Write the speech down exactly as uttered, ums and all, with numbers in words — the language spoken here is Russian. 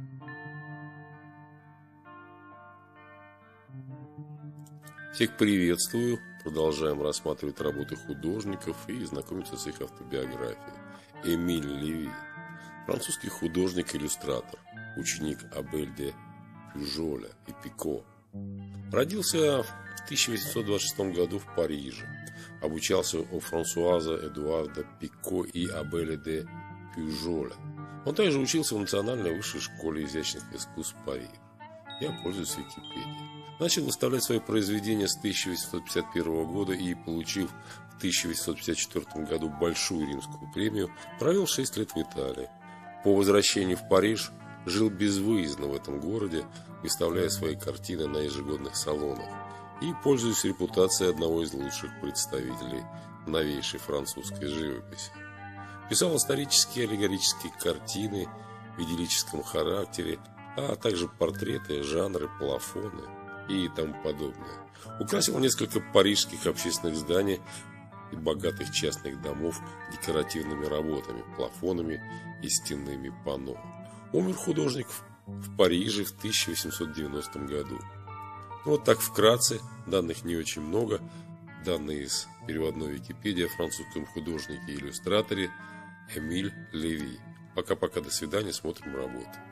Всех приветствую. Продолжаем рассматривать работы художников и знакомиться с их автобиографией. Эмиль Леви. Французский художник-иллюстратор, ученик Абель де Пюжоля и Пико. Родился в тысяча восемьсот двадцать шестом году в Париже. Обучался у Франсуаза Эдуарда Пико и Абеля де Пюжоля. Он также учился в Национальной высшей школе изящных искусств Парижа. Я пользуюсь Википедией. Начал выставлять свои произведения с тысяча восемьсот пятьдесят первого года и, получив в тысяча восемьсот пятьдесят четвёртом году большую римскую премию, провел шесть лет в Италии. По возвращении в Париж жил безвыездно в этом городе, выставляя свои картины на ежегодных салонах и пользуясь репутацией одного из лучших представителей новейшей французской живописи. Писал исторические аллегорические картины в идиллическом характере, а также портреты, жанры, плафоны и тому подобное. Украсил несколько парижских общественных зданий и богатых частных домов декоративными работами, плафонами и стенными панно. Умер художник в Париже в тысяча восемьсот девяностом году. Вот так вкратце, данных не очень много, данные из переводной Википедии о французском художнике и иллюстраторе Эмиль Леви. Пока-пока, до свидания, смотрим работу.